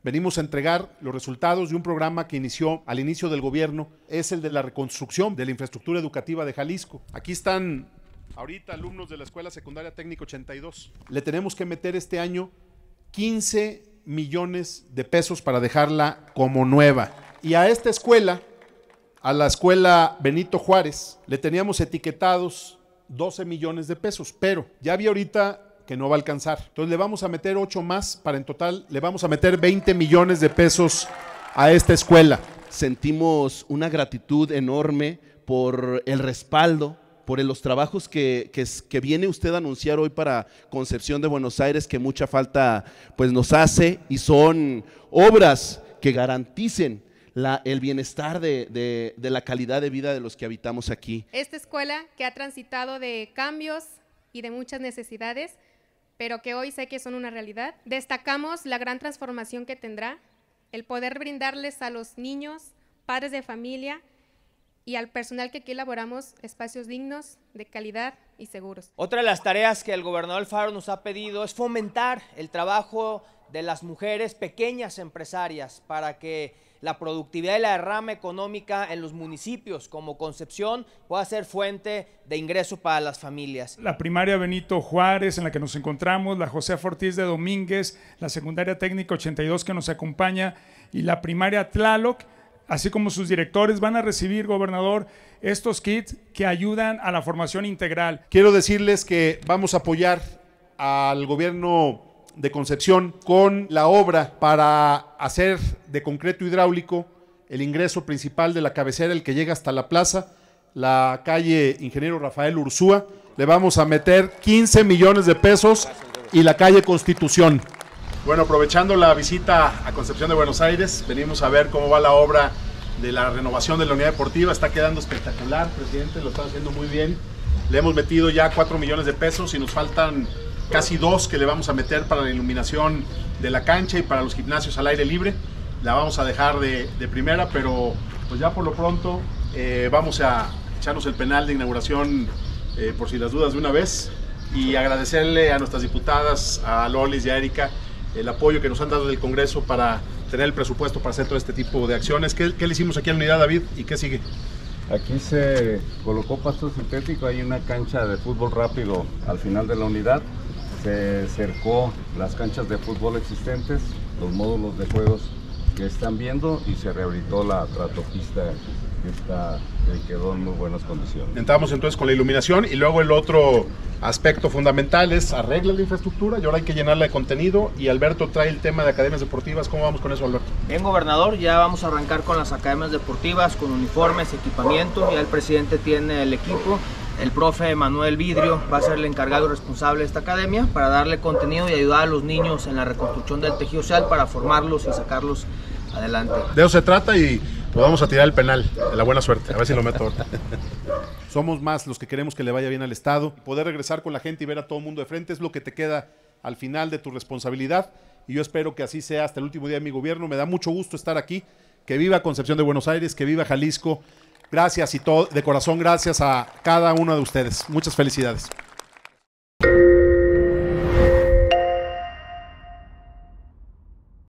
venimos a entregar los resultados de un programa que inició al inicio del gobierno, es el de la reconstrucción de la infraestructura educativa de Jalisco. Aquí están ahorita alumnos de la Escuela Secundaria Técnica 82. Le tenemos que meter este año 15 millones de pesos para dejarla como nueva. Y a esta escuela, a la escuela Benito Juárez, le teníamos etiquetados 12 millones de pesos, pero ya vi ahorita que no va a alcanzar. Entonces le vamos a meter 8 más, para en total le vamos a meter 20 millones de pesos a esta escuela. Sentimos una gratitud enorme por el respaldo, por los trabajos que viene usted a anunciar hoy para Concepción de Buenos Aires, que mucha falta pues nos hace, y son obras que garanticen el bienestar de la calidad de vida de los que habitamos aquí. Esta escuela que ha transitado de cambios y de muchas necesidades, pero que hoy sé que son una realidad. Destacamos la gran transformación que tendrá, el poder brindarles a los niños, padres de familia y al personal que aquí elaboramos espacios dignos, de calidad y seguros. Otra de las tareas que el gobernador Alfaro nos ha pedido es fomentar el trabajo de las mujeres pequeñas empresarias para que la productividad y la derrama económica en los municipios como Concepción pueda ser fuente de ingreso para las familias. La primaria Benito Juárez, en la que nos encontramos, la José Ortiz de Domínguez, la secundaria técnica 82 que nos acompaña y la primaria Tlaloc, así como sus directores, van a recibir, gobernador, estos kits que ayudan a la formación integral. Quiero decirles que vamos a apoyar al gobierno de Concepción con la obra para hacer de concreto hidráulico el ingreso principal de la cabecera, el que llega hasta la plaza, la calle Ingeniero Rafael Ursúa. Le vamos a meter 15 millones de pesos y la calle Constitución. Bueno, aprovechando la visita a Concepción de Buenos Aires, venimos a ver cómo va la obra de la renovación de la unidad deportiva. Está quedando espectacular, presidente, lo está haciendo muy bien. Le hemos metido ya 4 millones de pesos y nos faltan casi 2 que le vamos a meter para la iluminación de la cancha y para los gimnasios al aire libre. La vamos a dejar de primera, pero pues ya por lo pronto vamos a echarnos el penal de inauguración por si las dudas de una vez, y agradecerle a nuestras diputadas, a Lolis y a Erika, el apoyo que nos han dado del Congreso para tener el presupuesto para hacer todo este tipo de acciones. ¿Qué le hicimos aquí a la unidad, David, y qué sigue? Aquí se colocó pasto sintético, hay una cancha de fútbol rápido al final de la unidad. Se cercó las canchas de fútbol existentes, los módulos de juegos que están viendo, y se rehabilitó la tratopista que quedó en muy buenas condiciones. Entramos entonces con la iluminación, y luego el otro aspecto fundamental es arreglar la infraestructura, y ahora hay que llenarla de contenido, y Alberto trae el tema de academias deportivas. ¿Cómo vamos con eso, Alberto? Bien, gobernador, ya vamos a arrancar con las academias deportivas, con uniformes, equipamiento, ya el presidente tiene el equipo. El profe Manuel Vidrio va a ser el encargado y responsable de esta academia para darle contenido y ayudar a los niños en la reconstrucción del tejido social para formarlos y sacarlos adelante. De eso se trata, y pues vamos a tirar el penal de la buena suerte, a ver si lo meto ahorita. Somos más los que queremos que le vaya bien al Estado. Poder regresar con la gente y ver a todo el mundo de frente es lo que te queda al final de tu responsabilidad, y yo espero que así sea hasta el último día de mi gobierno. Me da mucho gusto estar aquí. Que viva Concepción de Buenos Aires, que viva Jalisco. Gracias, y todo de corazón, gracias a cada uno de ustedes. Muchas felicidades.